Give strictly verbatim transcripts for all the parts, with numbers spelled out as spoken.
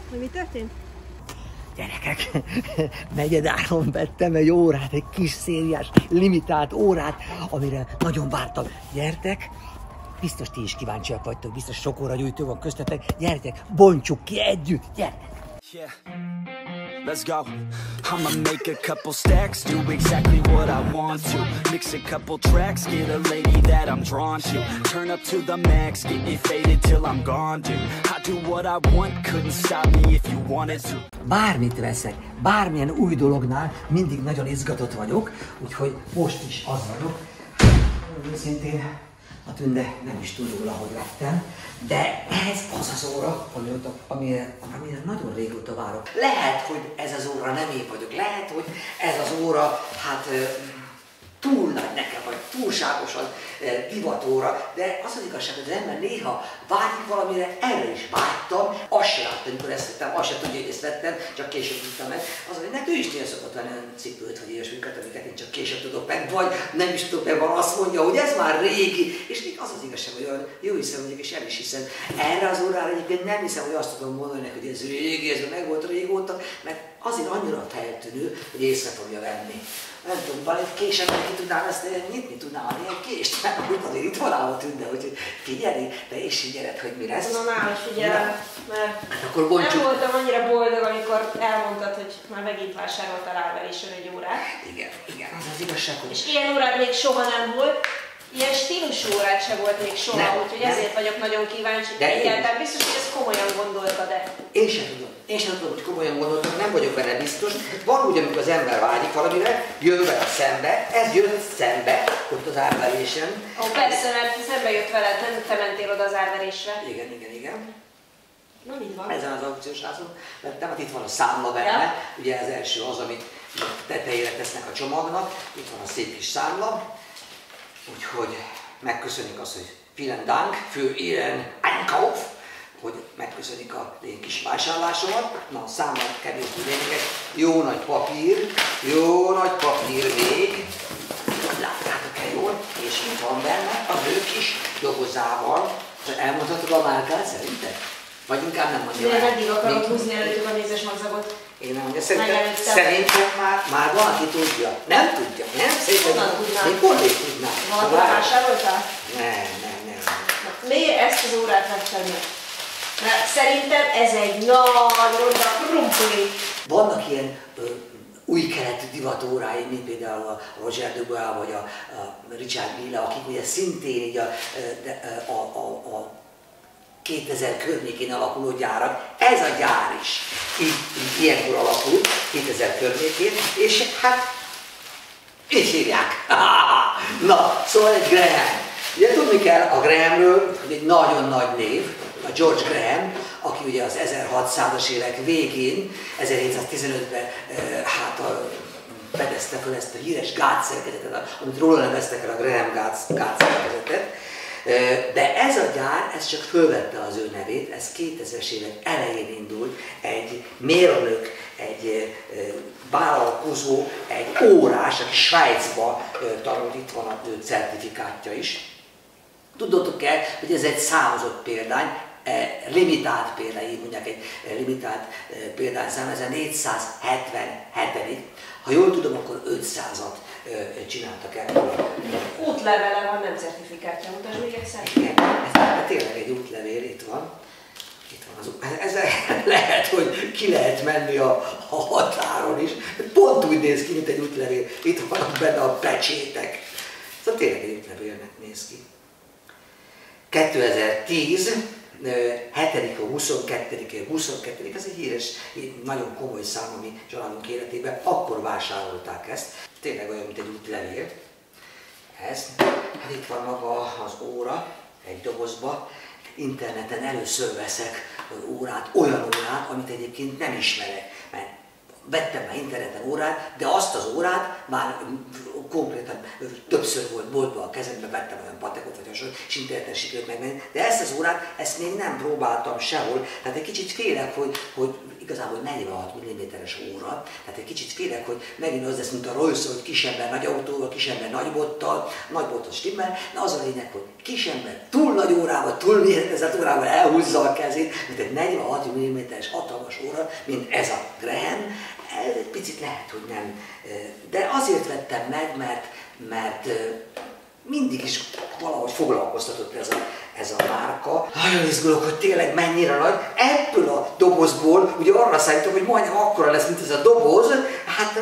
Hogy mi történt? Gyerekek, negyedáron vettem egy órát, egy kis szériás, limitált órát, amire nagyon vártam. Gyertek, biztos ti is kíváncsiak vagytok, biztos sok óragyújtó van köztetek. Gyertek, bontsuk ki együtt, gyertek! Yeah, let's go. I'ma make a couple stacks, do exactly what I want to. Mix a couple tracks, get a lady that I'm drawn to. Turn up to the max, get me faded till I'm gone, dude. I do what I want, couldn't stop me if you wanted to. Bármit veszek, bármilyen új dolognál mindig nagyon izgatott vagyok, úgyhogy most is az vagyok. Őszintén a Tünde nem is tud róla, hogy vettem, de ez az az óra, amióta, amire, amire nagyon régóta várok. Lehet, hogy ez az óra nem én vagyok, lehet, hogy ez az óra, hát túl nagy nekem, vagy túlságosan divatóra, de az az igazság, hogy az ember néha vágyik valamire, erre is vágytam, azt sem láttam, amikor ezt vettem, azt sem tudja, hogy ezt vettem, csak később tudtam meg. Az, hogy neki ő is néha szokott venni olyan cipőt, vagy ilyesmiket, amiket én csak később tudok meg, vagy nem is tudok meg, van azt mondja, hogy ez már régi, és még az az igazság, hogy olyan jó hiszem vagyok, és el is hiszem. Erre az órára egyébként nem hiszem, hogy azt tudom mondani neki, hogy ez régi, ez meg volt régóta, mert azért annyira feltűnő, hogy észre fogja venni. Nem tudom, van egy késem, neki tudnám ezt nyitni, tudnám ilyen kést, mert azért itt van álló Tünde, úgyhogy figyelj, de és figyeljed, hogy mi lesz. Tudom, áll is figyelem, mert hát akkor bontsuk. Nem voltam annyira boldog, amikor elmondtad, hogy már megint vásároltál Árverésen egy órát. Igen, igen, az az igazság, hogy... És ilyen órád még soha nem volt. Ilyen stílusú órád se volt még soha, úgyhogy ezért vagyok nagyon kíváncsi. De egyáltalán biztos, hogy ezt komolyan gondoltad-e? Én sem tudom. Én sem tudom, hogy komolyan gondoltam, nem vagyok benne biztos. Van úgy, amikor az ember vágyik valamire, jön vele szembe, ez jött szembe, ott az Árverésen. Ó, persze, mert szembe jött veled, nem te mentél oda az Árverésre. Igen, igen, igen. Na, mit van? Ezen az aukciós házon vettem, hát itt van a számla benne, ja. Ugye az első az, amit a tetejére tesznek a csomagnak, itt van a szép kis számla. Úgyhogy megköszönik azt, hogy vielen Dank für Ihren Einkauf, hogy megköszönik a én kis vásárlásomat. Na, a számlát került lényeges, jó nagy papír, jó nagy papír még. Láttátok-e jól? És itt van benne a nő kis dobozával. Elmondhatod a márkát szerinted? Vagy inkább nem mondja el? Meddig akarod húzni előttük a mézes magzagot? Én nem mondja, szerintem, szerintem már, már van, aki tudja. Nem tudja, nem? Szerintem honnan tudnám? Én honnét tudnám? Valahol vásároltál? Nem, nem, nem. Na, miért ezt az órát vettem meg? Mert szerintem ez egy nagy ronda krumpli. Vannak ilyen ö, új keletű divatórái, mint például a Roger Dubois vagy a, a Richard Mille, akik ugye szintén így a, a, a, a kétezer környékén alakuló gyárak. Ez a gyár is így, így ilyenkor alakult, kétezer környékén, és hát így hívják. Na, szóval egy Graham. Ugye tudni kell a Grahamről, hogy egy nagyon nagy név, a George Graham, aki ugye az ezerhatszázas évek végén, ezerhétszáztizenötben hát a, fedezte fel ezt a híres gátszerkezetet, amit róla neveztek el a Graham gátszerkezetet. De ez a gyár, ez csak fölvette az ő nevét, ez kétezres évek elején indult, egy mérnök, egy vállalkozó, egy órás, aki Svájcba tanult, itt van a ő certifikátja is. Tudnotok-e, hogy ez egy számozott példány, limitált példány, így mondják, egy limitált példányszám, ez a négyszázhetvenhetedik. Ha jól tudom, akkor ötszázat csináltak ebből. Útlevele van, nem certifikátja, mutasd még egyszer. Igen, ez tényleg egy útlevél, itt van. Itt van az út. Ez lehet, hogy ki lehet menni a, a határon is. Pont úgy néz ki, mint egy útlevél. Itt vannak benne a pecsétek. Szóval tényleg egy útlevélnek néz ki. kétezer-tíz. hetedik huszonkettedikén, huszonkettedikén, ez egy híres, nagyon komoly szám a mi családunk életében, akkor vásárolták ezt. Tényleg olyan, mint egy útlevél. Ez. Hát itt van maga az óra, egy dobozba. Interneten először veszek órát, olyan órát, amit egyébként nem ismerek. Mert vettem már interneten órát, de azt az órát már konkrétan többször volt boltban a kezemben, vettem olyan patekot vagy hasonlót, és interneten sikerült megvenni, de ezt az órát, ezt még nem próbáltam sehol, tehát egy kicsit félek, hogy, hogy igazából negyvenhat milliméteres óra, tehát egy kicsit félek, hogy megint az lesz, mint a Rolls, hogy kisember nagy autóval, kisember nagy bottal, nagy bottal stimmel, de az a lényeg, hogy kisember túl nagy órával, túl méretezett órával elhúzza a kezét, mint egy negyvenhat milliméteres hatalmas óra, mint ez a Graham. Ez egy picit lehet, hogy nem, de azért vettem meg, mert, mert mindig is valahogy foglalkoztatott ez a, ez a márka. Nagyon izgulok, hogy tényleg mennyire nagy. Ebből a dobozból, ugye arra számítok, hogy majdnem akkora lesz, mint ez a doboz, hát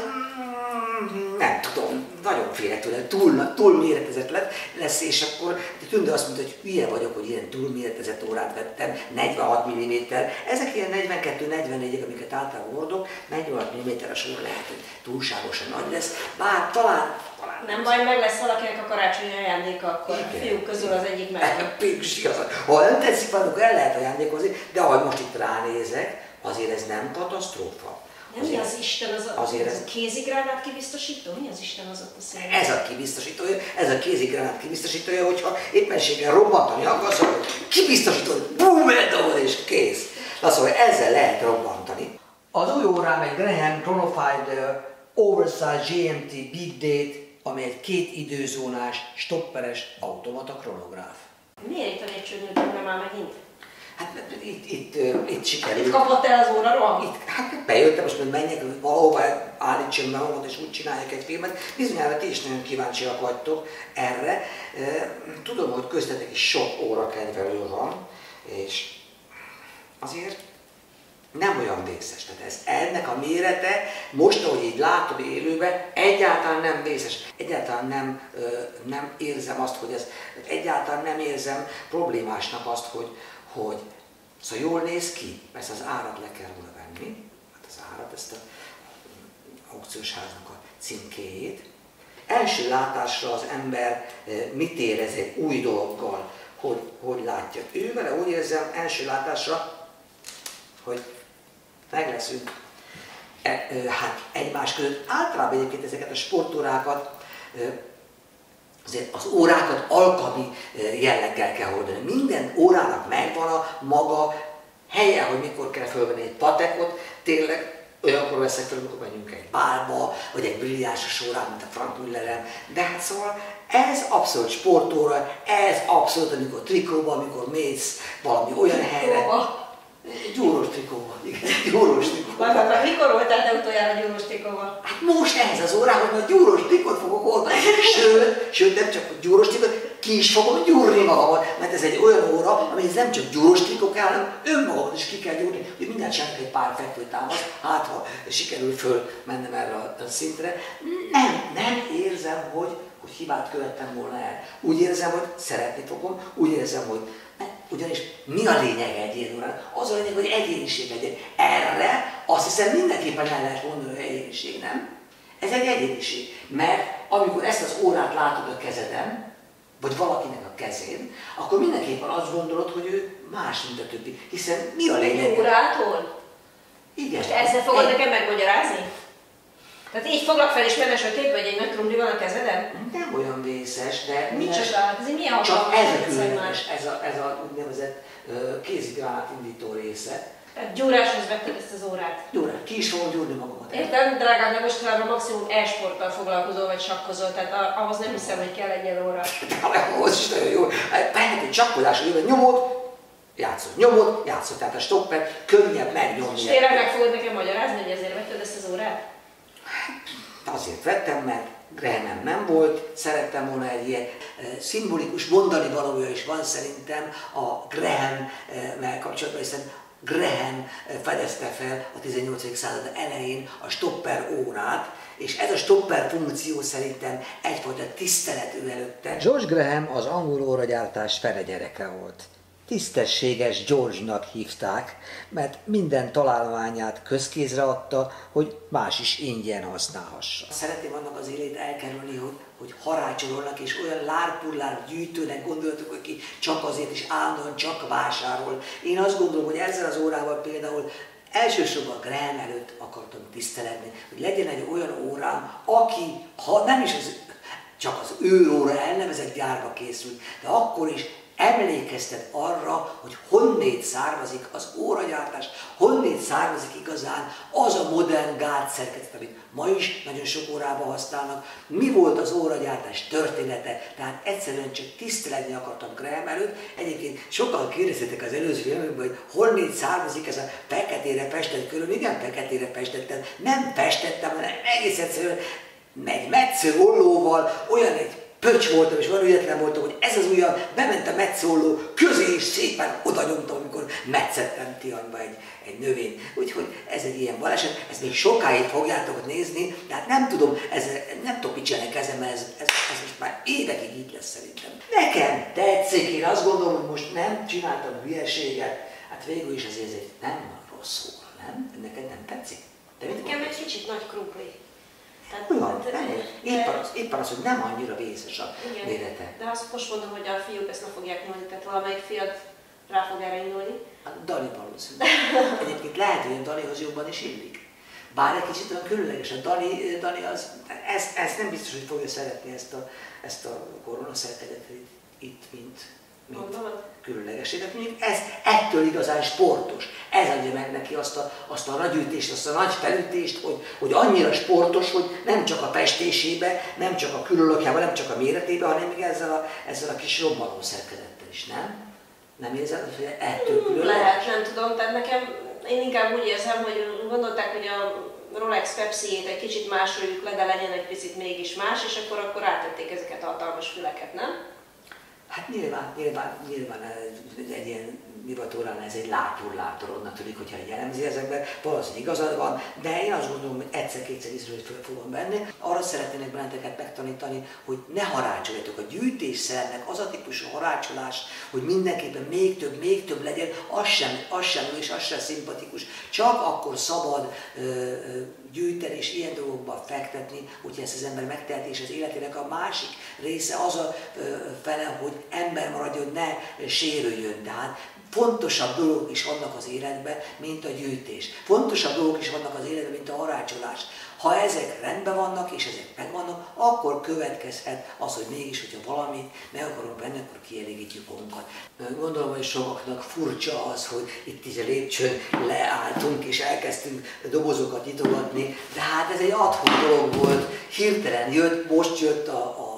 nem tudom, nagyon félek tőle, túl, túl méretezett lett, lesz, és akkor Tünde azt mondta, hogy hülye vagyok, hogy ilyen túl méretezett órát vettem, negyvenhat milliméter. Ezek ilyen negyvenkettő negyvennégy, amiket általában hordok, negyvenhat milliméteres óra lehet, hogy túlságosan nagy lesz, bár talán, talán nem baj, meg lesz valakinek a karácsonyi ajándéka, akkor a fiúk közül az egyik meg. Ha nem tetszik, akkor el lehet ajándékozni, de ahogy most itt ránézek, azért ez nem katasztrófa. Nem, mi az Isten, az a, azért az a kézigránát kibiztosító? Mi az Isten az ott a szélén? Ez a kibiztosítója, ez a kézigránát kibiztosítója, hogyha éppenséggel robbantani akarsz, akkor kibiztosítod, bum, eldobod és kész. Na szóval ezzel lehet robbantani. Az új órám egy Graham Chronofied Oversize gé em té Big Date, ami egy két időzónás, stopperes automata kronográf. Miért itt a lépcsőn már megint? Hát itt, itt, itt sikerült. Itt kapott el az óra roham? Itt, hát bejöttem, most hogy menjek valahova, állítsam be magad és úgy csináljak egy filmet. Bizonyára ti is nagyon kíváncsiak vagytok erre. Tudom, hogy köztetek is sok órakedvelő van, és azért nem olyan vészes. Tehát ez, ennek a mérete, most ahogy így látom élőben, egyáltalán nem vészes. Egyáltalán nem, nem érzem azt, hogy ez, egyáltalán nem érzem problémásnak azt, hogy hogy szóval jól néz ki, persze az árat le kell róla venni, hát az árat, ezt a aukciós háznak a címkéjét. Első látásra az ember mit érez egy új dologgal, hogy, hogy látja. Ő vele úgy érzem első látásra, hogy meg leszünk e, hát egymás között. Általában egyébként ezeket a sportórákat, azért az órákat alkalmi jelleggel kell hordani. Minden órának megvan a maga helye, hogy mikor kell fölvenni egy patekot, tényleg olyankor veszek fel, amikor menjünk egy bálba, vagy egy brilliánsos órát, mint a Frank Mülleren. De hát szóval ez abszolút sportóra, ez abszolút, amikor trikóba, amikor mész valami olyan helyre. Gyúrós trikóban, igen, gyúrós trikóban. Már mikor voltál te utoljára gyúrós trikóban? Hát most ehhez az órához, mert gyúrós trikót fogok hordani. Sőt, sőt, nem csak gyúrós trikót, ki is fogom gyúrni magamat, mert ez egy olyan óra, amihez nem csak gyúrós trikó kell, hanem önmagamat is ki kell gyúrni, hogy mindent csinálok egy pár fekvőtámaszt, hát ha sikerül föl mennem erre a szintre. Nem, nem érzem, hogy, hogy hibát követtem volna el. Úgy érzem, hogy szeretni fogom, úgy érzem, hogy ugyanis mi a lényeg egy ilyen órán? Az a lényeg, hogy egyéniség legyen. Erre azt hiszem mindenképpen el lehet mondani, hogy egyéniség, nem? Ez egy egyéniség. Mert amikor ezt az órát látod a kezeden, vagy valakinek a kezén, akkor mindenképpen azt gondolod, hogy ő más, mint a többi. Hiszen mi a lényeg? Órától? Igen. Most ezzel fogod egy... nekem megmagyarázni? Tehát így foglak fel és menne sötét, vagy egy nagy krumpli van a kezeden? Nem olyan vészes, de... Micsoda, ez milyen csak ez a különleges, ez a, ez a úgynevezett uh, kézigránát indító része. Tehát gyúráshoz vetted ezt az órát? Gyúrás, ki is fogom gyúrni magamat. Értem, drágám, de most már maximum e-sporttal foglalkozol, vagy sakkozol, tehát ahhoz nem hiszem, hogy kell egy ilyen óra. De ahhoz is nagyon jó. Lehet, hogy csakkozás, hogy nyomod, játszol, nyomod, játszol. Tehát a stoppet könnyebb megnyomni. És tényleg meg fogod nekem magyarázni, hogy ezért vetted ezt az órát? Azért vettem, mert Graham nem volt, szerettem volna egy ilyen e, szimbolikus mondani valója is van szerintem a Graham-mel kapcsolatban, hiszen Graham fedezte fel a tizennyolcadik század elején a stopper órát, és ez a stopper funkció szerintem egyfajta tisztelet ő előtte. George Graham az angol óragyártás fele gyereke volt. Tisztességes George-nak hívták, mert minden találmányát közkézre adta, hogy más is ingyen használhassa. Szeretném annak az élét elkerülni, hogy, hogy harácsolnak és olyan lárpullár gyűjtőnek gondoltuk, aki csak azért is állandóan csak vásárol. Én azt gondolom, hogy ezzel az órával például elsősorban Graham előtt akartam tiszteletni, hogy legyen egy olyan órám, aki, ha nem is az, csak az ő óra elnevezett gyárba készült, de akkor is emlékeztet arra, hogy honnét származik az óragyártás, honnét származik igazán az a modern gátszerkezet, amit ma is nagyon sok órában használnak. Mi volt az óragyártás története? Tehát egyszerűen csak tiszteletni akartam Graham előtt. Egyébként sokan kérdeztetek az előző filmekben, hogy honnét származik ez a feketére festett körül. Igen, feketére festettem. Nem festettem, hanem egész egyszerűen egy metsző ollóval olyan egy pöcs voltam, és olyan ügyetlen voltam, hogy ez az ujjam, bement a metszólló közé, és szépen oda nyomtam, amikor metszettem Tihanba egy, egy növényt. Úgyhogy ez egy ilyen baleset, ezt még sokáig fogjátok nézni, tehát nem tudom, ez, nem tudok mit csinálni kezemmel, ez, ez, ez most már évekig így lesz szerintem. Nekem tetszik, én azt gondolom, hogy most nem csináltam hülyeséget, hát végül is azért ez egy nem rossz óra, nem? Neked nem tetszik? Nekem egy kicsit nagy krumpli. Olyan, éppen az, éppen az, hogy nem annyira vészes a igen, mérete. de azt most mondom, hogy a fiúk ezt nem fogják nyúlni, tehát valamelyik fiad rá fog erre indulni. A Dani valószínűleg. Egyébként lehet, hogy a Danihoz jobban is illik. Bár egy kicsit olyan különleges. A Dani, Dani az, ezt, ezt nem biztos, hogy fogja szeretni ezt a, ezt a koronaszerkezetet itt, mint, mint különlegességet. Mondjuk ez ettől igazán sportos. Ez adja meg neki azt a, azt a nagyütést, azt a nagy felütést, hogy, hogy annyira sportos, hogy nem csak a festésébe, nem csak a különlakjában, nem csak a méretébe, hanem még ezzel a, ezzel a kis robbanó szerkezettel is, nem? Nem érzed, hogy ettől különleges? Lehet, nem tudom, tehát nekem, én inkább úgy érzem, hogy gondolták, hogy a Rolex Pepsi-jét egy kicsit másoljuk le, de legyen egy picit mégis más, és akkor, akkor rátették ezeket a hatalmas füleket, nem? Hát nyilván, nyilván, nyilván egy ilyen divatórán ez egy látor-látor, onnan tudik, hogyha jellemzi ezekben, valószínűleg igazad van, de én azt gondolom, hogy egyszer-kétszer is föl fogom venni. Arra szeretnének benneteket megtanítani, hogy ne harácsoljatok. A gyűjtésszernek az a típusú harácsolás, hogy mindenképpen még több, még több legyen, az sem, az sem és az sem szimpatikus. Csak akkor szabad ö, ö, gyűjteni és ilyen dolgokba fektetni, hogyha ezt az ember megteheti, és az életének a másik része az a ö, fele, hogy ember maradjon, hogy ne sérüljön. Tehát fontosabb dolgok is vannak az életben, mint a gyűjtés. Fontosabb dolgok is vannak az életben, mint a harácsolás. Ha ezek rendben vannak, és ezek megvannak, akkor következhet az, hogy mégis, hogyha valamit meg akarunk venni, akkor kielégítjük magunkat. Gondolom, hogy sokaknak furcsa az, hogy itt is a lépcsőn leálltunk, és elkezdtünk dobozokat nyitogatni, de hát ez egy ad-hoc dolog volt, hirtelen jött, most jött a, a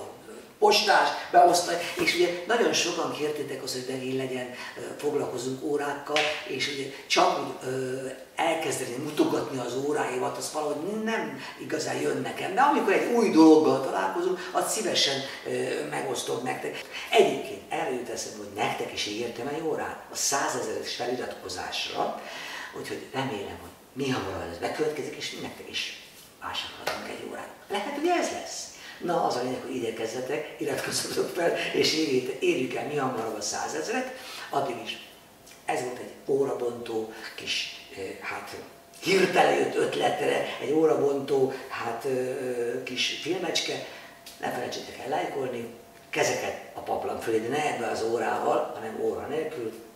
postás, beosztani, és ugye nagyon sokan kértétek azt, hogy megint legyen, foglalkozunk órákkal, és ugye csak úgy ö, elkezdeni mutogatni az óráimat, az valahogy nem igazán jön nekem, de amikor egy új dologgal találkozunk, azt szívesen ö, megosztom nektek. Egyébként eljut eszembe, hogy nektek is ígértem egy órát a százezeres feliratkozásra, úgyhogy remélem, hogy mi hamarabb ez bekövetkezik, és mi nektek is vásárolhatunk egy órát. Lehet, hogy ez lesz. Na, az a lényeg, hogy igyekezzetek, iratkozzatok fel, és érjük el mi hamarabb a százezret. Addig is ez volt egy órabontó kis, hát hirtelen jött ötletre, egy órabontó, hát kis filmecske. Ne felejtsétek el lájkolni, kezeket a paplan fölé, de ne ebbe az órával, hanem óra nélkül.